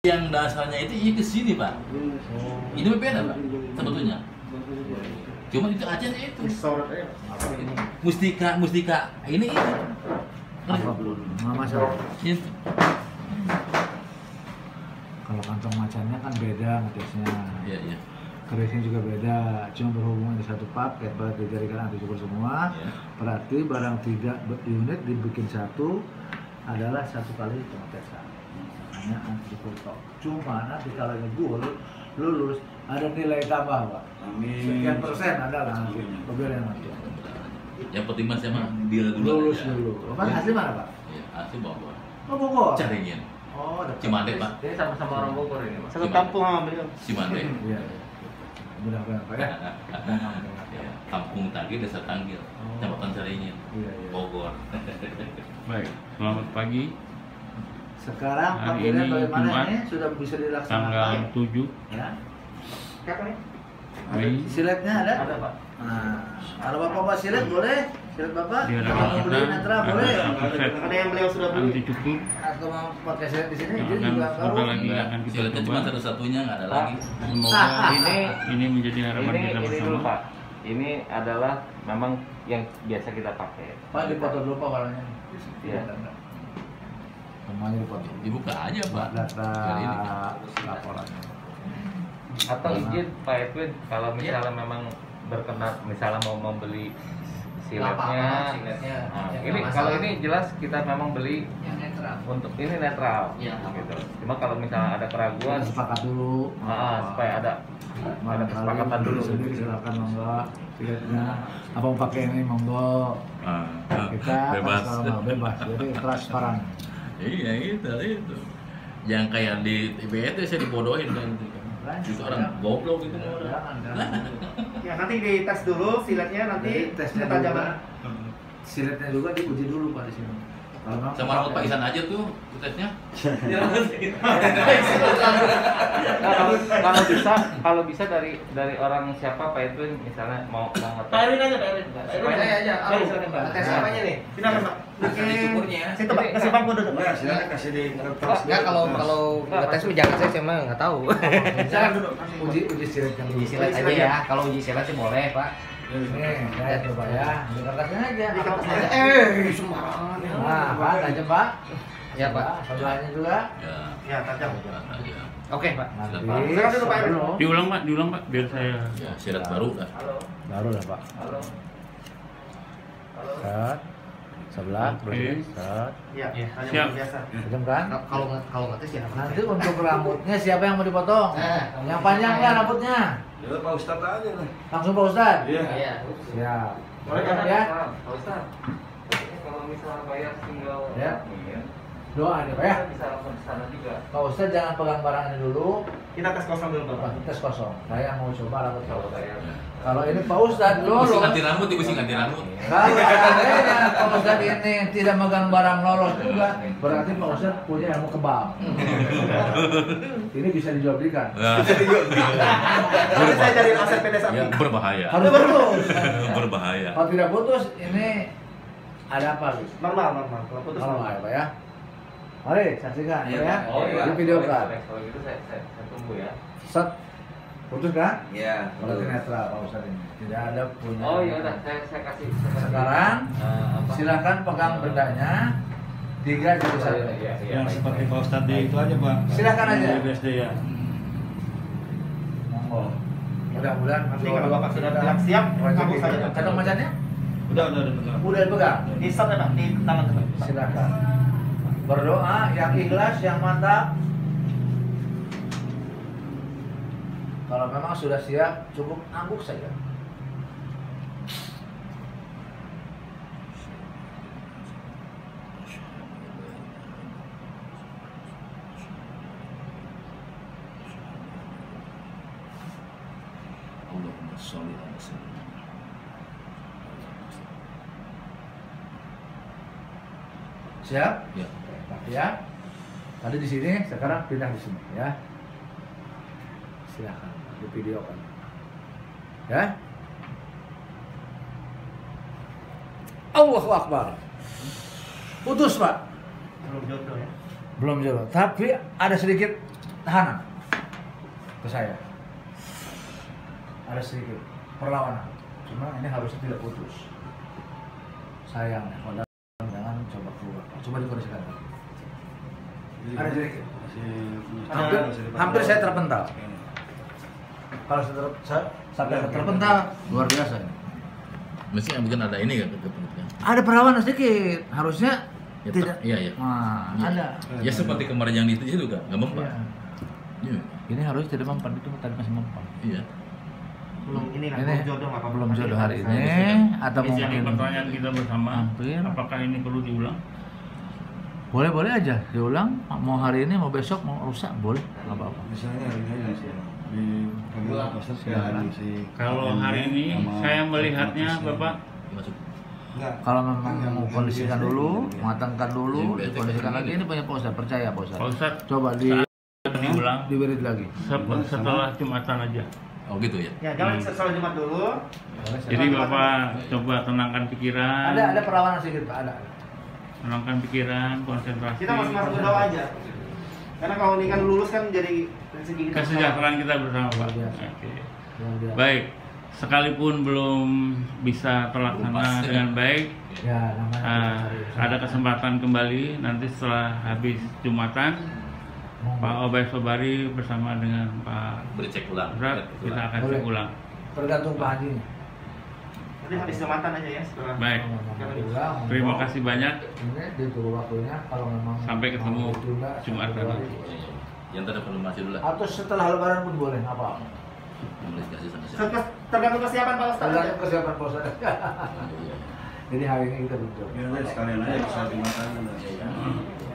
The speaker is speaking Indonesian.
Yang dasarnya itu ini ke sini, Pak. Ini beda, Pak, sebetulnya. Cuma itu aja itu. Mustika ini itu. Apapun, nggak masalah. Itu. Kalau kantong macannya kan beda ngetesnya. Iya, iya. Kerisnya juga beda, cuma berhubungan di satu paket, berarti dijadikan anti cukur semua. Ya. Berarti barang 3 unit dibikin satu adalah 1 kali pengetesan. Hanya anti cukur tok. Cuma nanti kalau ngegul lulus ada nilai tambah, Pak. Amin. Sekian persen adalah nanti pembelian nanti. Yang penting mas sama deal dulu. Lulus aja. dulu. Bapak asli mana, Pak? Ya, asli Bogor. Oh, Bogor. Caringin. Oh, dekat. Cimande, Pak. Ini sama-sama orang Bogor ini, Mas. Satu kampung sama beliau. Cimande. Iya. Mudah-mudahan, Pak ya. Ya, Kampung Tagi, Desa Tanggil, Oh. Kecamatan Caringin, Iya, iya. Bogor. Baik, selamat pagi. Sekarang Hari panggilan ini bagaimana Jumat, ini sudah bisa Tanggal dilaksanakan 7 ya? Kapan nih? Mei Siletnya ada? Ada, Pak. Nah, kalau Bapak mau silet boleh, silet Bapak. di Kalau hadapan mau beli kita netra ada boleh. satu set Ada yang beliau sudah beli. anti cukur Atau mau pakai silet di sini yang dia akan juga baru. sebentar lagi akan kita Siletnya cuma coba. satu-satunya, nggak ada lagi. Semoga ini menjadi harapan Ini kita dulu, bersama. Pak. Ini adalah memang yang biasa kita pakai. Pak dipoto dulu Pak warnanya. Iya. Semuanya dipoto. Dibuka aja, Pak. Data Biar ini. laporannya. Atau izin Pak Edwin kalau misalnya memang berkenan, misalnya mau membeli siletnya. Nah, ini kalau ini jelas kita memang beli Yang netral. untuk ini netral. Iya. Gitu. Cuma kalau misalnya ada keraguan, Kita sepakat dulu. supaya ada kesepakatan dulu. Sendiri silakan monggo siletnya. Apa mau pakai ini monggo. Kita Bebas. kalau bebas. Jadi transparan. Iya, itu. Yang kayak di IBT saya dibodohin kan. Itu orang goblok gitu. Jangan. Ya nanti dites dulu siletnya nanti Tesnya ketajaman. siletnya juga diuji dulu Pak di sini. Kalau memang Sama rambut Pak Isan aja tuh tesnya. Nah, kalau bisa dari orang siapa Pak Edwin misalnya mau ngetes. Pak Erwin aja, Pak Erwin. Supaya aja. Ayo, silakan, Pak. Tes apanya nih? Silakan, Pak. cukurnya. Situ, Pak. Kasih bangku duduk. Silakan kasih di Enggak, kalau ngetes mah jangan, saya cuma nggak tahu. Silakan duduk. uji siletnya dulu. Uji silet aja ya. Kalau uji silet sih boleh, Pak. Nih, saya coba ya. Di kertasnya aja. Di kertasnya aja. Sembarangan. Nah, Pak, aja Pak. Ya, Pak. Sebelahnya juga. Ya. Ya, tajam. Aja. Oke, Pak. Nanti. Silakan dulu, Pak. sebelum. Diulang Pak, biar saya. Ya, silet baru dah. Baru lah Pak. Halo. Set. Sebelah. Oke. Set. Iya, hanya Siap. biasa. Tajam kan? Kalau ngetes ya. Nanti untuk rambutnya siapa yang mau dipotong? Nah, Yang panjang nggak rambutnya? Ya Pak Ustadz aja lah. Langsung Pak Ustadz? Iya. Iya. Siap. Boleh Siap kan ya. Pak Ustaz? Ini kalau misalnya bayar tinggal Ya. ini, Doa nih Pak ya. kita bisa langsung ke sana juga. Pak Ustadz jangan pegang barang ini dulu. Kita tes kosong dulu, Pak. Bapak tes kosong. Saya mau coba rambut Pak Kalau Ustadz. bayar. Kalau ini Pak Ustadz Mesti lolos. ganti rambut, mesti ganti rambut. Kalau seandainya Pak Ustadz ini tidak megang barang lolos juga, berarti Pak Ustadz punya ilmu kebab. Ini bisa dijual belikan. Ya, Nanti saya cari aset PT sapi. ya, berbahaya. Harus putus. Berbahaya. Kalau tidak putus, ini ada apa? Gus? Normal. Kalau putus Normal ya Pak ya. Mari saksikan Iya, ya. Pak. Oh iya. Di video Boleh, kan. boleh. Kalau gitu saya tunggu ya. Set. Putus kan? Iya. Berarti netral Pak Ustadz ini. Tidak ada punya. Oh iya udah, saya kasih. Sekarang apa? silakan pegang bendanya. 3 jadi 1. Iya, iya, Yang baik, seperti baik. Pak Ustadz di itu aja Pak. Silakan aja. Di BSD ya. Monggo. Mudah-mudahan Ini kalau Bapak sudah bilang siap, kamu saja. Kantong macannya? Udah. Udah dipegang. Di shot ya, Pak. Di tangan, Pak. Silakan. Berdoa yang ikhlas, yang mantap. Kalau memang sudah siap, cukup angguk saja. Allahumma sholli ala sayyidina. Siap? Ya. Ya. Tadi di sini, sekarang pindah di sini ya. Silakan di video kan. Ya. Allahu Akbar. Putus Pak. Belum jodoh ya. Belum jodoh, tapi ada sedikit tahanan ke saya. Ada sedikit perlawanan. Cuma ini harusnya tidak putus. Sayang, kalau jangan coba keluar. Coba dikondisikan. Ada sedikit. Hampir saya terpental. Kalau sampai terpental, luar biasa. Mesti mungkin ada ini kan kepentingan. Ada perlawanan sedikit. Harusnya Ya, tidak. Iya. Nah, Iya. ada. Ya seperti kemarin yang itu juga nggak mempan. Iya. Iya. Ini harusnya tidak mempan, itu tadi masih mempan. Iya. Belum ini lah, Ini belum jodoh apa belum jodoh hari ini atau Ini jadi mungkin pertanyaan kita bersama. Hampir. Apakah ini perlu diulang? boleh aja diulang, mau hari ini mau besok mau rusak boleh, nggak apa-apa. Misalnya hari ini aja sih. Di kamera pasar sekali si. Kalau hari ini saya melihatnya Bapak Masuk. Enggak. Kalau memang mau kondisikan dulu, matangkan dulu, dikondisikan lagi, ini punya Pak Ustadz, percaya Pak Ustadz. Pak Ustadz Coba diulang diberit lagi. setelah Jumatan aja. Oh gitu ya. Ya, jangan sholat Jumat dulu. Jadi Bapak coba tenangkan pikiran, Ada perlawanan sedikit Pak, ada. tenangkan pikiran, konsentrasi. Kita masuk berdoa aja. Karena kalau ini kan lulus kan jadi rezeki kita. Kesejahteraan kita bersama Pak. Luar biasa. Oke. Luar biasa. Baik, sekalipun belum bisa terlaksana dengan baik, Ya, namanya ada kesempatan kembali nanti setelah habis Jumatan. Pak Obay Sobari bersama dengan Pak Beri cek ulang. Ustadz, kita akan Boleh. cek ulang. tergantung Pak Haji. Nanti habis Jumatan aja ya setelah. Baik, terima kasih banyak. Ini ditunggu waktunya kalau memang Sampai ketemu mau ditunda, Jumat Februari. nanti. Yang tadi konfirmasi dulu lah. Atau setelah Lebaran pun boleh, nggak apa-apa. Boleh dikasih sama siapa? Tergantung kesiapan Pak Ustadz. Tergantung kesiapan Pak Ustadz. Iya. Jadi hari ini kita belum jawab. Biar sekalian aja bisa dimatakan.